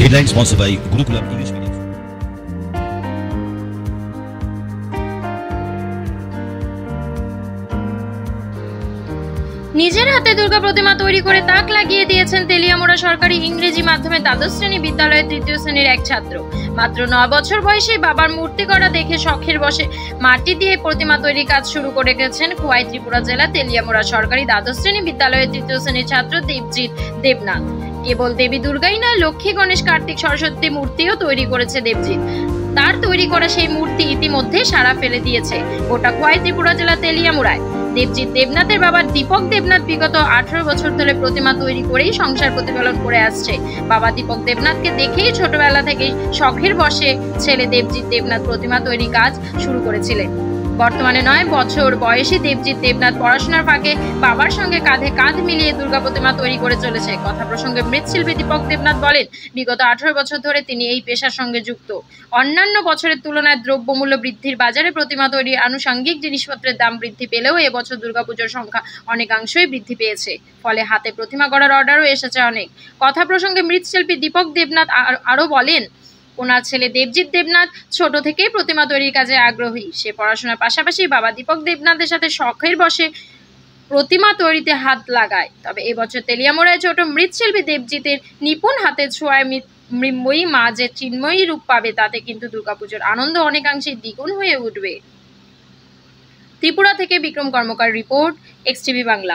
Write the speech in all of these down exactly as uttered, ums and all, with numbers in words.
Headline sponsored by Gurukulam English Medium. নিজের হাতে দুর্গা প্রতিমা তৈরি করে তাক লাগিয়ে দিয়েছেন তেলিয়ামুড়া সরকারি ইংরেজি মাধ্যমে দ্বাদশ শ্রেণী বিদ্যালয়ের তৃতীয় শ্রেণীর এক ছাত্র। মাত্র নয় বছর বয়সে বাবার মূর্তি করা দেখে শখের বসে মাটি দিয়ে প্রতিমা তৈরির কাজ শুরু করে গেছেন খোয়াই ত্রিপুরা জেলা তেলিয়ামুড়া সরকারি দ্বাদশ শ্রেণী বিদ্যালয়ের তৃতীয় শ্রেণীর ছাত্র দেবজিৎ দেবনাথ। কেবল দেবী দুর্গাই নয়, লক্ষ্মী, গণেশ, কার্তিক, সরস্বতী মূর্তিও তৈরি করেছে দেবজিৎ। তার তৈরি করা সেই মূর্তি ইতিমধ্যে সাড়া ফেলে দিয়েছে গোটা খোয়াই ত্রিপুরা জেলা তেলিয়ামুড়ায়। দেবজিৎ দেবনাথের বাবা দীপক দেবনাথ বিগত আঠারো বছর ধরে প্রতিমা তৈরি করেই সংসার প্রতিপালন করে আসছে। বাবা দীপক দেবনাথকে দেখেই ছোটবেলা থেকেই শখের বশে ছেলে দেবজিৎ দেবনাথ প্রতিমা তৈরি কাজ শুরু করেছিলেন। বর্তমানে নয় বছর বয়সী দেবজিৎ দেবনাথ পড়াশোনার ফাঁকে বাবার সঙ্গে কাঁধে কাঁধ মিলিয়ে দুর্গা প্রতিমা তৈরি করে চলেছে। কথা প্রসঙ্গে মৃৎশিল্পী দীপক দেবনাথ বলেন, বিগত আঠারো বছর ধরে তিনি এই পেশার সঙ্গে যুক্ত। অন্যান্য বছরের তুলনায় দ্রব্যমূল্য বৃদ্ধির বাজারে প্রতিমা তৈরির আনুষঙ্গিক জিনিসপত্রের দাম বৃদ্ধি পেলেও এবছর দুর্গাপুজোর সংখ্যা অনেকাংশই বৃদ্ধি পেয়েছে, ফলে হাতে প্রতিমা গড়ার অর্ডারও এসেছে অনেক। কথা প্রসঙ্গে মৃৎশিল্পী দীপক দেবনাথ আরও বলেন, ওনার ছেলে দেবজিৎ দেবনাথ ছোট থেকেই প্রতিমা তৈরির কাজে আগ্রহী। সে পড়াশোনার পাশাপাশি বাবা দীপক দেবনাথের সাথে শখের বশে প্রতিমা তৈরিতে হাত লাগায়। তবে এবছর তেলিয়ামুড়ায় ছোট মৃৎশিল্পী দেবজিতের নিপুণ হাতের ছোঁয়ায় মৃন্ময়ী মা যে চিন্ময়ী রূপ পাবে, তাতে কিন্তু দুর্গাপুজোর আনন্দ অনেকাংশেই দ্বিগুণ হয়ে উঠবে। ত্রিপুরা থেকে Bikram Karmakar report, X TV Bangla.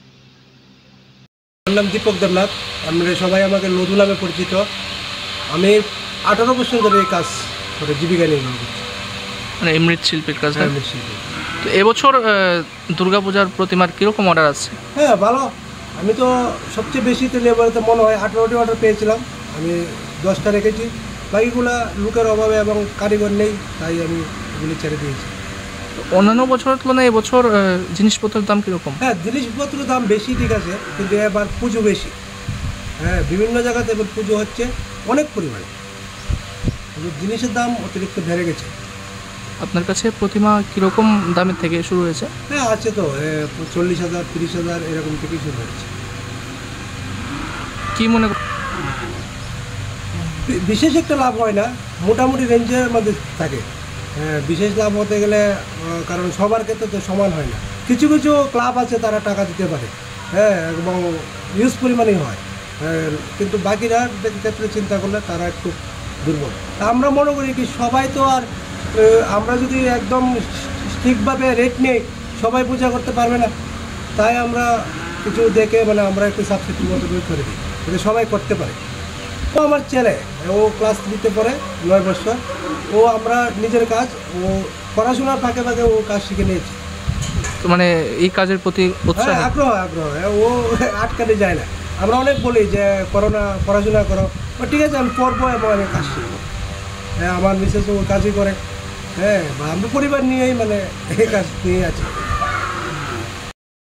আমার নাম দীপক দেবনাথ, আমরা সবাই আমাকে লধু নামে পরিচিত। আমি আঠারো বছর ধরে এই কাজ করে জীবিকা নির্বাহ করছি, মানে মৃৎশিল্পীর কাজ। মৃৎশিল্পী। তো এবছর দুর্গাপূজার প্রতিমার কীরকম অর্ডার আছে? হ্যাঁ ভালো, আমি তো সবচেয়ে বেশি তো লেবারেতে মনে হয় আঠারোটি অর্ডার পেয়েছিলাম, আমি দশটা রেখেছি। বাকিগুলা লোকের অভাবে এবং কারিগর নেই, তাই আমি এগুলি ছেড়ে দিয়েছি। অন্যান্য বছরের তুলনায় এবছর জিনিসপত্রের দাম কীরকম? হ্যাঁ, জিনিসপত্রের দাম বেশি, ঠিক আছে, কিন্তু এবার পুজো বেশি। হ্যাঁ, বিভিন্ন জায়গাতে এবার পুজো হচ্ছে অনেক পরিমাণে, জিনিসের দাম অতিরিক্ত বেড়ে গেছে। আপনার কাছে প্রতিমা কীরকম দামের থেকে শুরু হয়েছে? হ্যাঁ আছে তো, চল্লিশ হাজার তিরিশ হাজার এরকম থেকেই শুরু হয়েছে। কী মনে বিশেষ একটা লাভ হয় না, মোটামুটি রেঞ্জের মধ্যে থাকে। হ্যাঁ, বিশেষ লাভ হতে গেলে, কারণ সবার ক্ষেত্রে তো সমান হয় না। কিছু কিছু ক্লাব আছে তারা টাকা দিতে পারে, হ্যাঁ, এবং ইউজ পরিমাণেই হয়, কিন্তু বাকিরা ক্ষেত্রে চিন্তা করলে তারা একটু দুর্বল। আমরা মনে করি কি, সবাই তো আর আমরা যদি একদম ঠিকভাবে রেট নেই, সবাই পূজা করতে পারবে না। তাই আমরা কিছু দেখে মানে আমরা একটু সাবসিডি মতো করে দিই, যাতে সবাই করতে পারে। ও আমার ছেলে, ও ক্লাস থ্রিতে পড়ে, নয় বছর। ও আমরা নিজের কাজ, ও পড়াশোনার ফাঁকে ফাঁকে ও কাজ শিখে নিয়েছে। তো মানে এই কাজের প্রতি আগ্রহ আগ্রহ ও আটকাতে যায় না। আমরা অনেক বলি যে করো না, পড়াশোনা করো, ঠিক আছে আমি পড়বো এবং আমি কাজ শিখবো। হ্যাঁ, আমার মিসেস ও কাজই করে। হ্যাঁ, আমরা পরিবার নিয়েই মানে এই কাজ নিয়ে আছি।